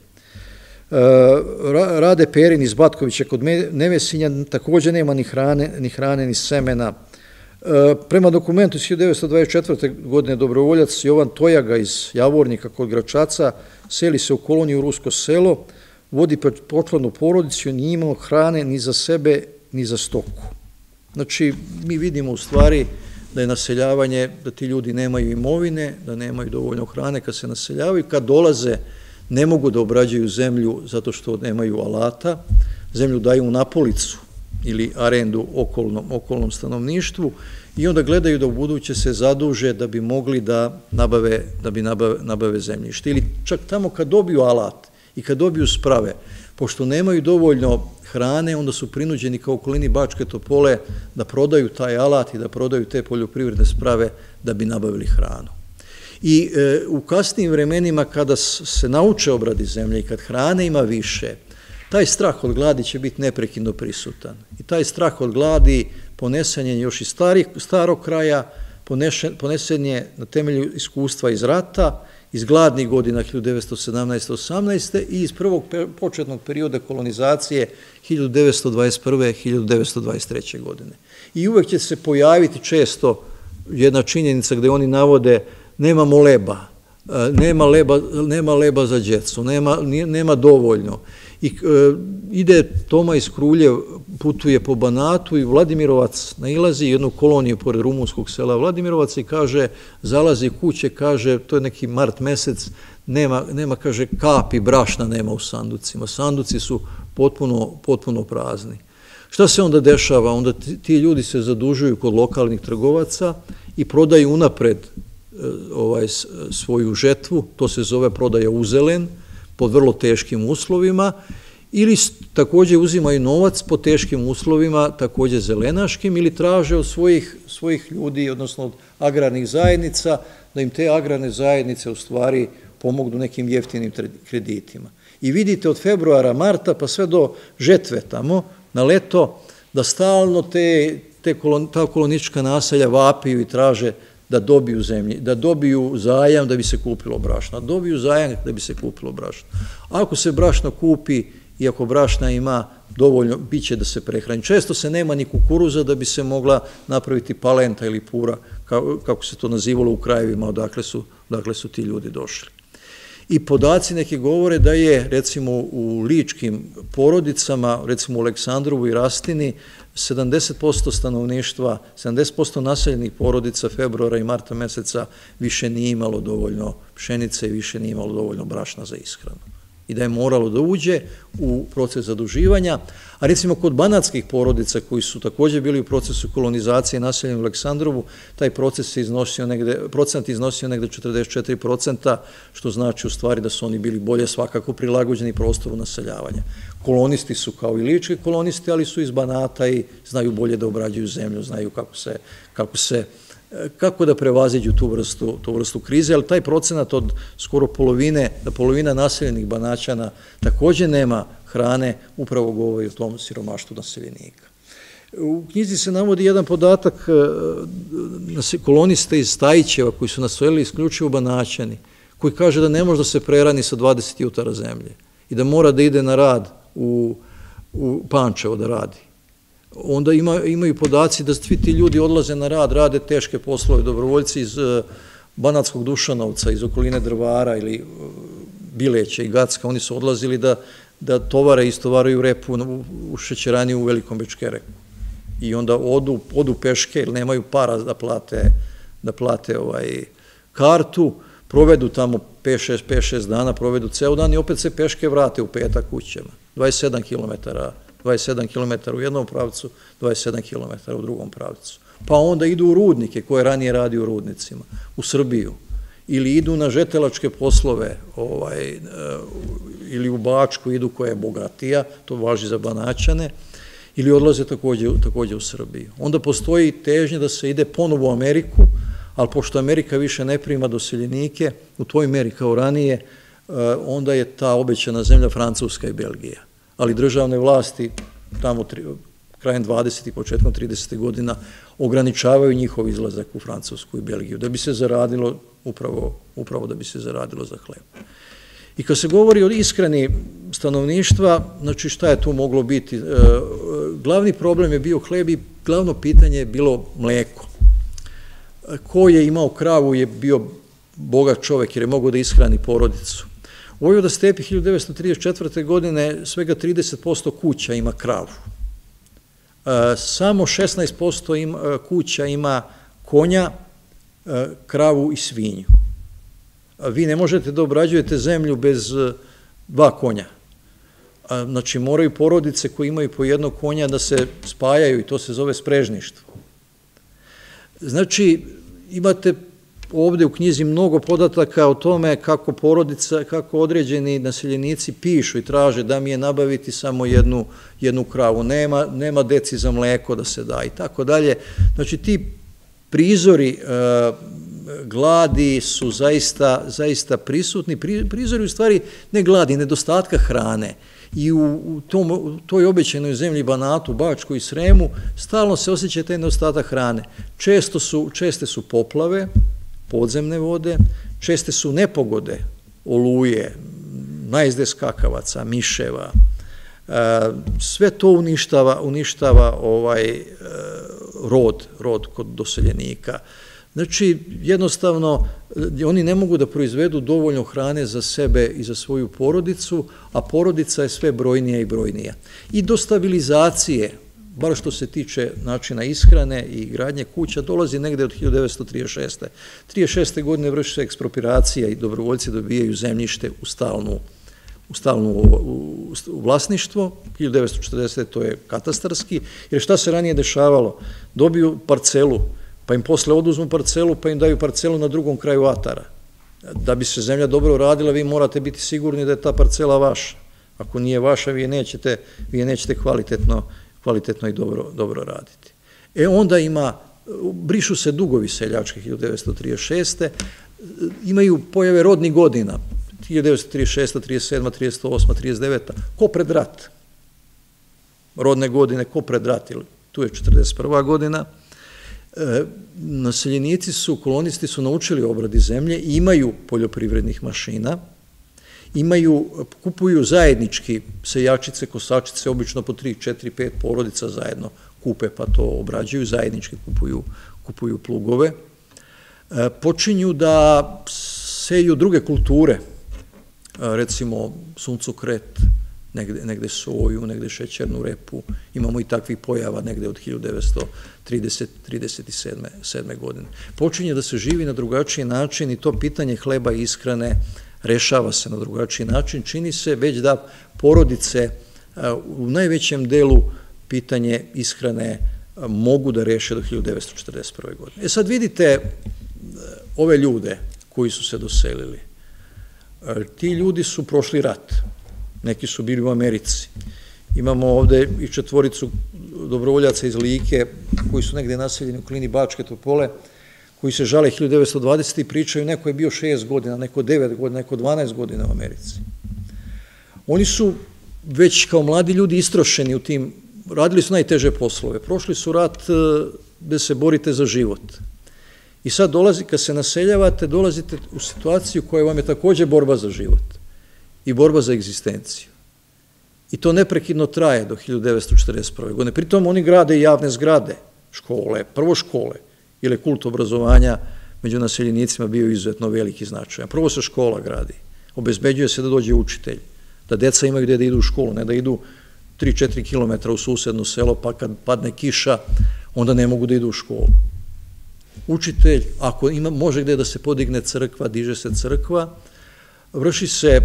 Rade Perin iz Batkovića kod Nevesinja također nema ni hrane, ni semena. Prema dokumentu iz 1924. godine dobrovoljac Jovan Tojaga iz Javornika kod Gračaca seli se u koloniju u Rusko selo, vodi počlanu porodicu i nije imao hrane ni za sebe, ni za stoku. Znači, mi vidimo u stvari da je naseljavanje, da ti ljudi nemaju imovine, da nemaju dovoljno hrane kad se naseljavaju, kad dolaze ne mogu da obrađuju zemlju zato što nemaju alata, zemlju daju u napolicu ili arendu okolnom stanovništvu i onda gledaju da u buduće se zaduže da bi mogli da nabave zemljište. Ili čak tamo kad dobiju alat i kad dobiju sprave, pošto nemaju dovoljno hrane, onda su prinuđeni kao okolini Bačke Topole da prodaju taj alat i da prodaju te poljoprivredne sprave da bi nabavili hranu. I u kasnijim vremenima kada se nauče obradi zemlje i kad hrane ima više, taj strah od gladi će biti neprekidno prisutan. I taj strah od gladi ponesen je još iz starog kraja, ponesen je na temelju iskustva iz rata, iz gladnih godina 1917-18. i iz prvog početnog perioda kolonizacije 1921-1923. godine. I uvek će se pojaviti često jedna činjenica gde oni navode nemamo leba, nema leba za djecu, nema dovoljno. I ide Toma iz Kruljev, putuje po Banatu i Vladimirovac nailazi jednu koloniju pored rumunskog sela Vladimirovac i kaže, zalazi kuće, kaže, to je neki mart mesec, nema, kaže, kapi brašna nema u sanducima. Sanduci su potpuno prazni. Šta se onda dešava? Onda ti ljudi se zadužuju kod lokalnih trgovaca i prodaju unapred svoju žetvu, to se zove prodaja u zelen, pod vrlo teškim uslovima, ili također uzimaju novac po teškim uslovima, također zelenaškim, ili traže od svojih ljudi, odnosno od agrarnih zajednica, da im te agrarne zajednice u stvari pomognu nekim jeftinim kreditima. I vidite od februara, marta, pa sve do žetve tamo, na leto, da stalno ta kolonička naselja vapiju i traže da dobiju zemlje, da dobiju zajam da bi se kupilo brašno, dobiju zajam da bi se kupilo brašno. Ako se brašno kupi i ako brašna ima dovoljno, bit će da se prehrani. Često se nema ni kukuruza da bi se mogla napraviti palenta ili pura, kako se to nazivalo u krajevima odakle su ti ljudi došli. I podaci neki govore da je, recimo, u ličkim porodicama, recimo u Aleksandrovu i Rastini, 70% stanovništva, 70% naseljenih porodica februara i marta meseca više nije imalo dovoljno pšenice i više nije imalo dovoljno brašna za ishranu. i da je moralo da uđe u proces zaduživanja, a recimo kod banatskih porodica koji su također bili u procesu kolonizacije naseljeni u Aleksandrovu, taj procenat iznosio negde 44%, što znači u stvari da su oni bili bolje svakako prilagođeni prostoru naseljavanja. Kolonisti su kao i lički kolonisti, ali su iz Banata i znaju bolje da obrađuju zemlju, znaju kako da prevaziđu tu vrstu krize, ali taj procenat od skoro polovina naseljenih Banaćana također nema hrane, upravo govori o tom siromaštvu naseljenika. U knjizi se navodi jedan podatak kolonista iz Stajićeva koji su naselili isključivo Banaćani, koji kaže da ne može da se prerani sa 20 jutara zemlje i da mora da ide na rad u Pančevo da radi. Onda imaju podaci da svi ti ljudi odlaze na rad, rade teške poslove, dobrovoljci iz Banatskog Dušanovca, iz okoline Drvara ili Bileća i Gacka, oni su odlazili da tovare i istovaraju repu u šećerani u Velikom Bečkereku. I onda odu peške, jer nemaju para da plate kartu, provedu tamo 5-6 dana, provedu ceo dan i opet se peške vrate u petak kućama. 27 km u jednom pravcu, 27 km u drugom pravcu. Pa onda idu u rudnike, koje ranije radi u rudnicima, u Srbiju. Ili idu na žetelačke poslove, ili u Bačku idu koja je bogatija, to važi za Banaćane, ili odlaze također u Srbiju. Onda postoji težnja da se ide ponovo u Ameriku, ali pošto Amerika više ne prima doseljenike, u toj meri kao ranije, onda je ta obećana zemlja Francuska i Belgija. Ali državne vlasti tamo krajem 20. i početkom 30. godina ograničavaju njihov izlazak u Francusku i Belgiju, da bi se zaradilo, upravo da bi se zaradilo za hleb. I kad se govori o ishrani stanovništva, znači šta je tu moglo biti? Glavni problem je bio hleb i glavno pitanje je bilo mleko. Ko je imao kravu je bio bogat čovek jer je mogao da ishrani porodicu. U Vojvoda stepi 1934. godine svega 30% kuća ima kravu. Samo 16% kuća ima konja, kravu i svinju. Vi ne možete da obrađujete zemlju bez 2 konja. Znači, moraju porodice koje imaju po jednog konja da se spajaju i to se zove sprežništvo. Znači, imate ovde u knjizi mnogo podataka o tome kako određeni naseljenici pišu i traže da mi je nabaviti samo jednu kravu. Nema deci za mleko da se da i tako dalje. Znači, ti prizori gladi su zaista prisutni. Prizori u stvari ne gladi, nedostatka hrane. I u toj obećanoj zemlji Banatu, Bačkoj i Sremu stalno se osjeća taj nedostatak hrane. Česte su poplave, podzemne vode, česte su nepogode, oluje, najezde skakavaca, miševa. Sve to uništava rod kod doseljenika. Znači, jednostavno, oni ne mogu da proizvedu dovoljno hrane za sebe i za svoju porodicu, a porodica je sve brojnija i brojnija. I do stabilizacije, bar što se tiče načina ishrane i gradnje kuća, dolazi negde od 1936. 1936. godine vrši se ekspropiracija i dobrovoljci dobijaju zemljište u stalno vlasništvo. 1940. to je katastarski, jer šta se ranije dešavalo? Dobiju parcelu, pa im posle oduzmu parcelu, pa im daju parcelu na drugom kraju atara. Da bi se zemlja dobro radila, vi morate biti sigurni da je ta parcela vaša. Ako nije vaša, vi je nećete kvalitetno i dobro raditi. Onda brišu se dugovi seljački 1936. Imaju pojave rodnih godina, 1936, 37, 38, 39. Ko pred rat? Rodne godine, ko pred rat? Tu je 41. godina. Naseljenici kolonisti su naučili obradi zemlje, imaju poljoprivrednih mašina, kupuju zajednički seljačice, kosačice, obično po 3, 4, 5 porodica zajedno kupe pa to obrađuju, zajednički kupuju plugove. Počinju da seju druge kulture, recimo suncokret, negde soju, negde šećernu repu, imamo i takvih pojava negde od 1937. godine. Počinje da se živi na drugačiji način i to pitanje hleba i ishrane rešava se na drugačiji način, čini se već da porodice u najvećem delu pitanje ishrane mogu da reše do 1941. godine. Sad vidite ove ljude koji su se doselili. Ti ljudi su prošli rat. Neki su bili u Americi. Imamo ovde i 4 dobrovoljaca iz Like koji su negde naseljeni u okolini Bačke Topole, koji se žale 1920. i pričaju neko je bio 6 godina, neko 9 godina, neko 12 godina u Americi. Oni su već kao mladi ljudi istrošeni u tim, radili su najteže poslove, prošli su rat gde se borite za život. I sad dolazi, kad se naseljavate, dolazite u situaciju koja vam je takođe borba za život i borba za egzistenciju. I to neprekidno traje do 1941. godine. Pritom oni grade i javne zgrade, škole, prvo škole, jer je kult obrazovanja među naseljenicima bio izuzetno veliki značajan. Prvo se škola gradi, obezbeđuje se da dođe učitelj, da deca imaju gde da idu u školu, ne da idu 3-4 kilometra u susedno selo, pa kad padne kiša, onda ne mogu da idu u školu. Učitelj, ako može gde da se podigne crkva, diže se crkva, vrši se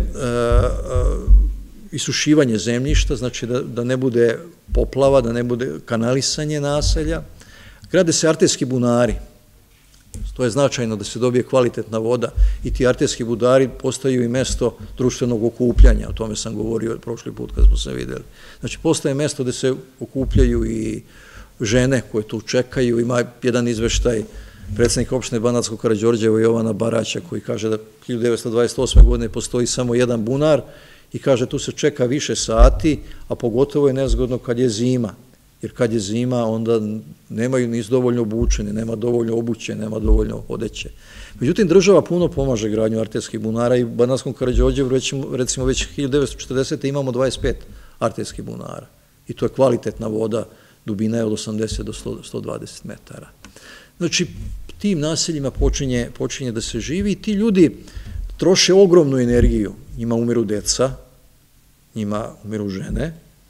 isušivanje zemljišta, znači da ne bude poplava, da ne bude kanalisanje naselja. Grade se artezski bunari, to je značajno da se dobije kvalitetna voda i ti artezski bunari postaju i mesto društvenog okupljanja, o tome sam govorio prošli put kad smo se videli. Znači postaje mesto gde se okupljaju i žene koje tu čekaju, ima jedan izveštaj predsednika opštine Banatskog Karađorđeva Jovana Baraća koji kaže da 1928. godine postoji samo jedan bunar i kaže tu se čeka više sati, a pogotovo je nezgodno kad je zima, jer kad je zima onda nemaju ni dovoljno obučeni, nema dovoljno obuće, nema dovoljno odeće. Međutim, država puno pomaže gradnju artezskih bunara i u Banatskom Karađorđevu recimo već 1940. imamo 25 artezskih bunara i to je kvalitetna voda, dubina je od 80 do 120 metara. Znači, tim naseljima počinje da se živi i ti ljudi troše ogromnu energiju. Njima umiru deca, njima umiru žene.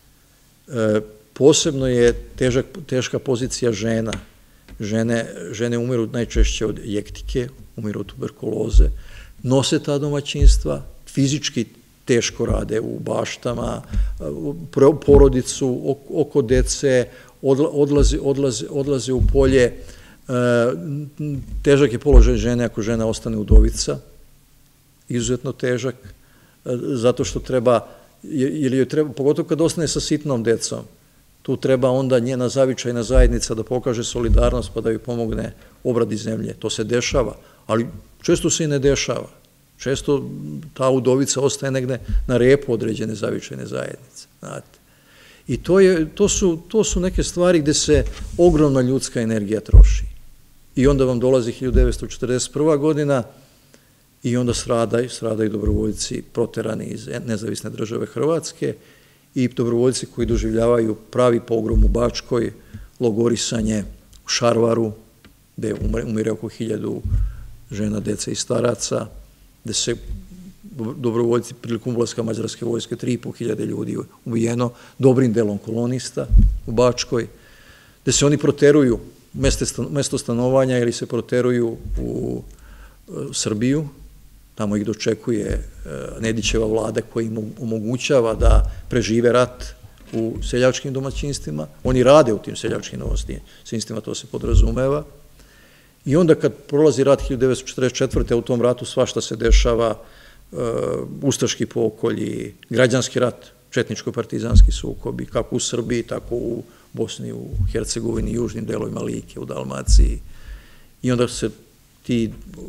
Posebno je teška pozicija žena. Žene umiru najčešće od jektike, umiru od tuberkuloze, nose ta domaćinstva, fizički teško rade u baštama, porodicu, oko dece, odlaze u polje. Težak je položaj žene ako žena ostane udovica, izuzetno težak, zato što treba, pogotovo kad ostane sa sitnom decom, tu treba onda njena zavičajna zajednica da pokaže solidarnost pa da joj pomogne obradi zemlje. To se dešava, ali često se i ne dešava. Često ta udovica ostaje negde na repu određene zavičajne zajednice. I to su neke stvari gde se ogromna ljudska energija troši. I onda vam dolazi 1941. godina i onda stradaju dobrovoljci proterani iz nezavisne države Hrvatske i dobrovoljci koji doživljavaju pravi pogrom u Bačkoj, logorisanje u Šarvaru, gde umire oko 1000 žena, dece i staraca, gde se dobrovoljci prilikom ulaska mađarske vojske 3500 ljudi ubijeno, dobrim delom kolonista u Bačkoj, gde se oni proteruju mesto stanovanja ili se proteruju u Srbiju, tamo ih dočekuje Nedićeva vlada koja im omogućava da prežive rat u seljačkim domaćinstvima. Oni rade u tim seljačkim domaćinstvima, to se podrazumeva. I onda kad prolazi rat 1944. u tom ratu svašta se dešava, ustaški pokolji, građanski rat, četničko-partizanski sukobi, kako u Srbiji, tako u Bosni, u Hercegovini, južnim delovima Like, u Dalmaciji. I onda se ti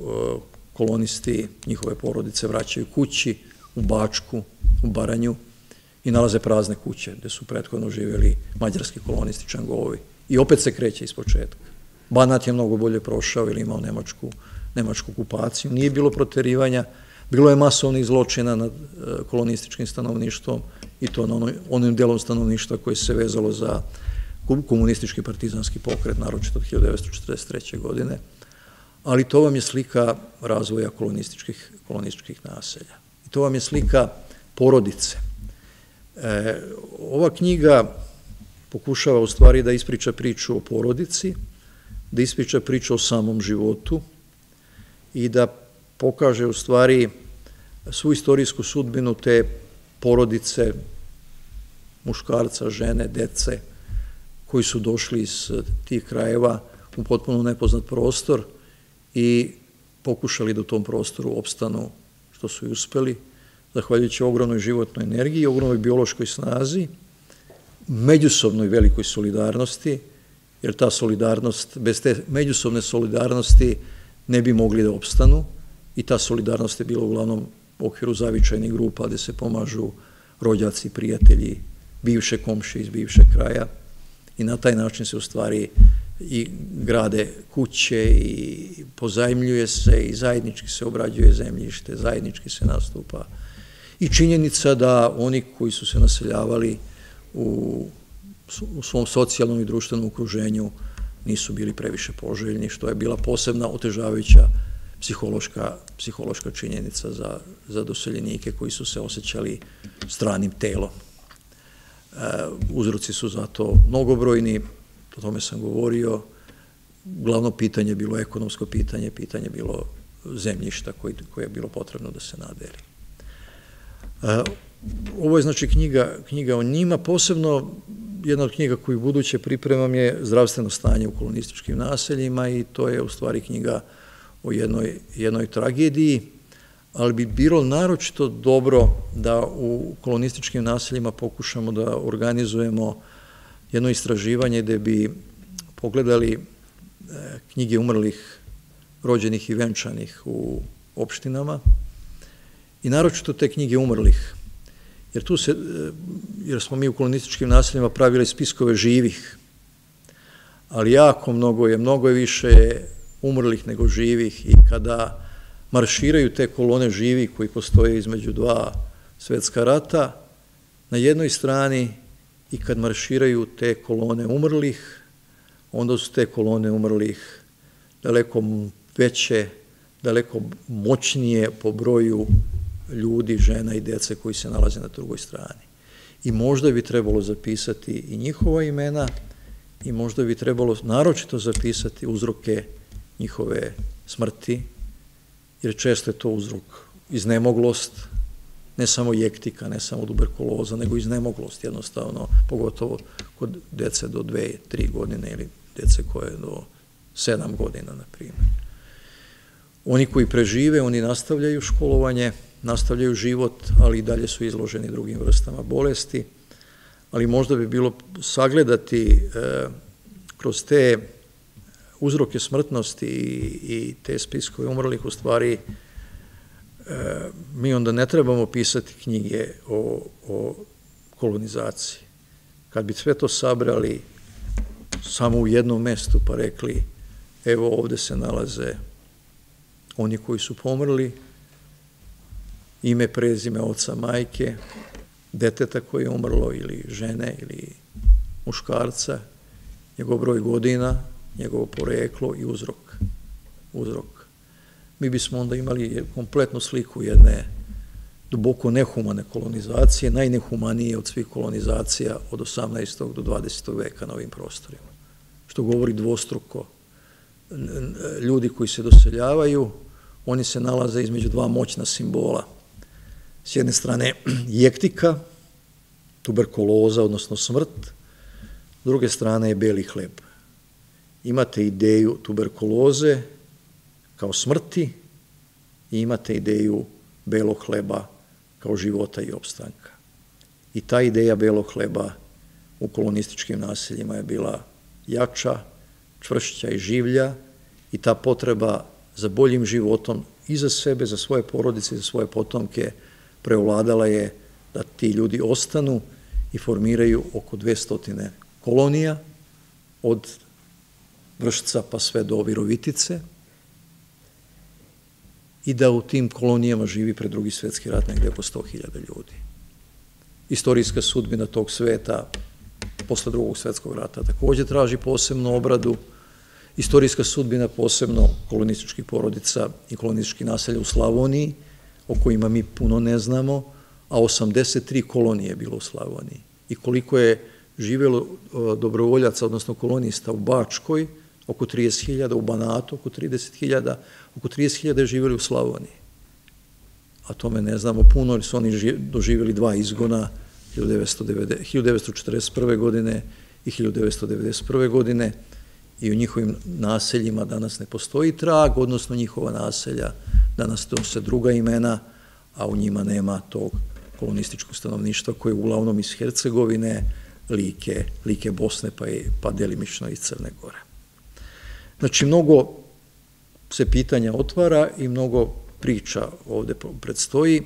kolonisti, njihove porodice vraćaju kući, u Bačku, u Baranju i nalaze prazne kuće gde su prethodno živjeli mađarski kolonisti, Čangovi. I opet se kreće iz početka. Banat je mnogo bolje prošao ili imao nemačku okupaciju. Nije bilo proterivanja, bilo je masovnih zločina nad kolonističkim stanovništvom i to na onim delom stanovništva koje se vezalo za komunistički partizanski pokret, naročito od 1943. godine. Ali to vam je slika razvoja kolonističkih naselja. I to vam je slika porodice. Ova knjiga pokušava u stvari da ispriča priču o porodici, da ispriča priču o samom životu i da pokaže u stvari svu istorijsku sudbinu te porodice, muškarca, žene, dece, koji su došli iz tih krajeva u potpuno nepoznat prostor i pokušali da u tom prostoru opstanu, što su i uspeli, zahvaljujući ogromnoj životnoj energiji, ogromnoj biološkoj snazi, međusobnoj velikoj solidarnosti, jer ta solidarnost, bez te međusobne solidarnosti ne bi mogli da opstanu i ta solidarnost je bila uglavnom u okviru zavičajnih grupa gde se pomažu rođaci, prijatelji, bivše komšije iz bivšeg kraja i na taj način se u stvari i grade kuće i pozajmljuje se i zajednički se obrađuje zemljište, zajednički se nastupa. I činjenica da oni koji su se naseljavali u svom socijalnom i društvenom okruženju nisu bili previše poželjni, što je bila posebna otežavajuća psihološka činjenica za doseljenike koji su se osjećali stranim telom. Uzroci su zato mnogobrojni, o tome sam govorio. Glavno pitanje je bilo ekonomsko pitanje, pitanje je bilo zemljišta koje je bilo potrebno da se nadeli. Ovo je znači knjiga o njima, posebno jedna od knjiga koju buduće pripremam je Zdravstveno stanje u kolonističkim naseljima i to je u stvari knjiga o jednoj tragediji, ali bi bilo naročito dobro da u kolonističkim naseljima pokušamo da organizujemo jedno istraživanje gde bi pogledali knjige umrlih, rođenih i venčanih u opštinama i naročito te knjige umrlih, jer smo mi u kolonističkim naseljima pravili spiskove živih, ali mnogo je više umrlih nego živih i kada marširaju te kolone živih koji postoje između dva svetska rata na jednoj strani i kad marširaju te kolone umrlih, onda su te kolone umrlih daleko veće, daleko moćnije po broju ljudi, žena i dece koji se nalaze na drugoj strani. I možda bi trebalo zapisati i njihova imena i možda bi trebalo naročito zapisati uzroke njihove smrti, jer često je to uzrok iznemoglost, ne samo jektika, ne samo tuberkuloza, nego iznemoglost jednostavno, pogotovo kod dece do 2-3 godine ili dece koje do 7 godina, na primjer. Oni koji prežive, oni nastavljaju školovanje, nastavljaju život, ali i dalje su izloženi drugim vrstama bolesti, ali možda bi bilo sagledati kroz te uzroke smrtnosti i te spiskove umrlih, u stvari mi onda ne trebamo pisati knjige o kolonizaciji. Kad bi sve to sabrali samo u jednom mestu pa rekli evo ovde se nalaze oni koji su pomrli, ime, prezime oca, majke, deteta koje je umrlo ili žene ili muškarca, njegov broj godina, njegovo poreklo i uzrok. Mi bismo onda imali kompletnu sliku jedne duboko nehumane kolonizacije, najnehumanije od svih kolonizacija od 18. do 20. veka na ovim prostorima. Što govori dvostruko. Ljudi koji se doseljavaju, oni se nalaze između dva moćna simbola. S jedne strane jektika, tuberkuloza, odnosno smrt, s druge strane je beli hleb. Imate ideju tuberkuloze kao smrti i imate ideju belog hleba kao života i opstanka. I ta ideja belog hleba u kolonističkim naseljima je bila jača, čvršća i življa i ta potreba za boljim životom i za sebe, za svoje porodice i za svoje potomke preovladala je da ti ljudi ostanu i formiraju oko 200 kolonija od Vršca pa sve do Virovitice i da u tim kolonijama živi pred Drugi svetski rat negde oko 100.000 ljudi. Istorijska sudbina tog sveta posle Drugog svetskog rata takođe traži posebnu obradu. Istorijska sudbina posebno kolonističkih porodica i kolonističkih naselja u Slavoniji, o kojima mi puno ne znamo, a 83 kolonije je bilo u Slavoniji. I koliko je živelo dobrovoljaca, odnosno kolonista u Bačkoj, oko 30.000, u Banatu oko 30.000, oko 30.000 je živjeli u Slavoniji. a tome ne znamo puno, jer su oni doživjeli 2 izgona 1941. godine i 1991. godine i u njihovim naseljima danas ne postoji trag, odnosno njihova naselja danas nose druga imena, a u njima nema tog kolonističkog stanovništva koje je uglavnom iz Hercegovine, Like, Bosne pa delimično iz Crne Gore. Znači, mnogo se pitanja otvara i mnogo priča ovde predstoji.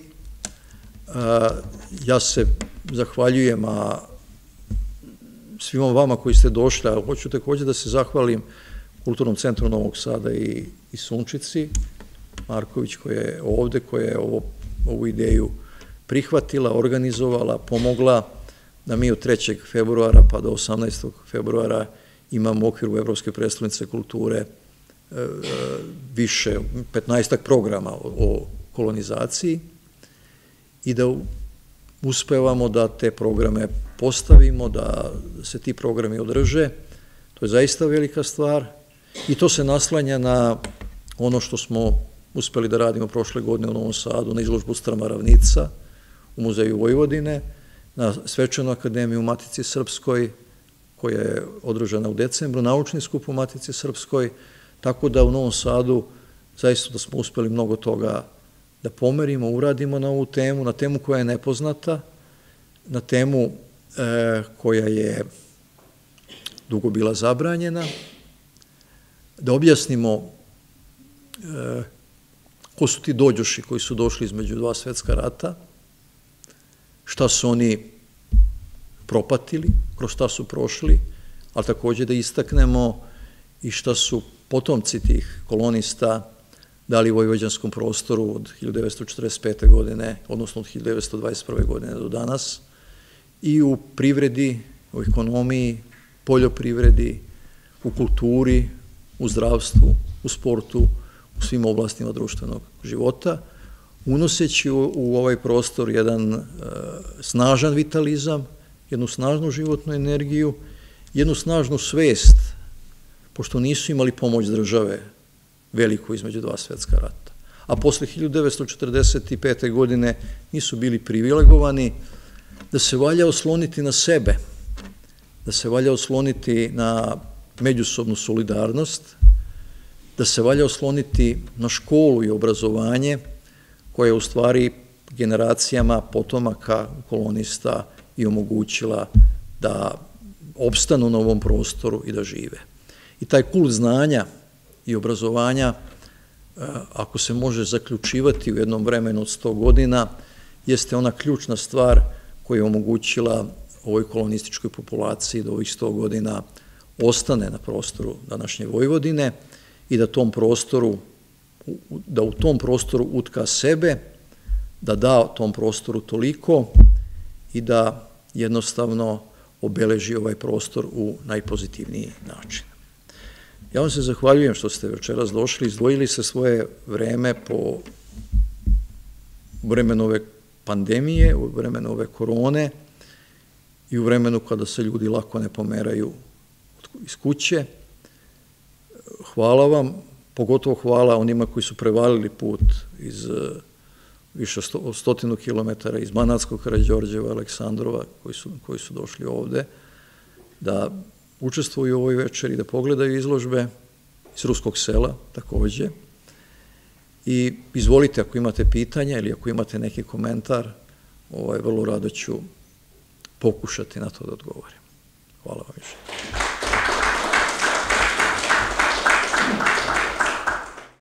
Ja se zahvaljujem svima vama koji ste došli, a hoću takođe da se zahvalim Kulturnom centru Novog Sada i Sunčici Marković koja je ovde, koja je ovu ideju prihvatila, organizovala, pomogla da mi od 3. februara pa do 18. februara imamo u okviru Evropske prestolnice kulture više, 15 programa o kolonizaciji i da uspevamo da te programe postavimo, da se ti programi održe. To je zaista velika stvar i to se naslanja na ono što smo uspeli da radimo prošle godine u Novom Sadu, na izložbu Strma ravnica u Muzeju Vojvodine, na Svečanu akademiju u Matici Srpskoj, koja je održana u decembru, naučni skup u Matici Srpskoj, tako da u Novom Sadu zaista da smo uspeli mnogo toga da pomerimo, uradimo na ovu temu, na temu koja je nepoznata, na temu koja je dugo bila zabranjena, da objasnimo ko su ti dođoši koji su došli između 2 svetska rata, šta su oni propatili, kroz šta su prošli, ali takođe da istaknemo i šta su potomci tih kolonista dali vojvođanskom prostoru od 1945. godine, odnosno od 1921. godine do danas, i u privredi, u ekonomiji, poljoprivredi, u kulturi, u zdravstvu, u sportu, u svim oblastima društvenog života, unoseći u ovaj prostor jedan snažan vitalizam, jednu snažnu životnu energiju, jednu snažnu svest, pošto nisu imali pomoć države veliku između 2 svetska rata. A posle 1945. godine nisu bili privilegovani, da se valja osloniti na sebe, da se valja osloniti na međusobnu solidarnost, da se valja osloniti na školu i obrazovanje, koja je u stvari generacijama potomaka kolonista i omogućila da opstanu na ovom prostoru i da žive. I taj kult znanja i obrazovanja, ako se može zaključivati u jednom vremenu od 100 godina, jeste ona ključna stvar koja je omogućila ovoj kolonističkoj populaciji da ovih 100 godina ostane na prostoru današnje Vojvodine i da u tom prostoru utka sebe, da da tom prostoru toliko i da jednostavno obeleži ovaj prostor u najpozitivniji način. Ja vam se zahvaljujem što ste večeras došli, izdvojili se svoje vreme po vremenu ove pandemije, u vremenu ove korone i u vremenu kada se ljudi lako ne pomeraju iz kuće. Hvala vam, pogotovo hvala onima koji su prevalili put iz više od 100 kilometara iz Banatskog Karađorđeva, Aleksandrova, koji su došli ovde, da učestvuju u ovoj večeri, da pogledaju izložbe iz Ruskog sela, takođe. I izvolite ako imate pitanja ili ako imate neki komentar, vrlo rado ću pokušati na to da odgovorim. Hvala vam više.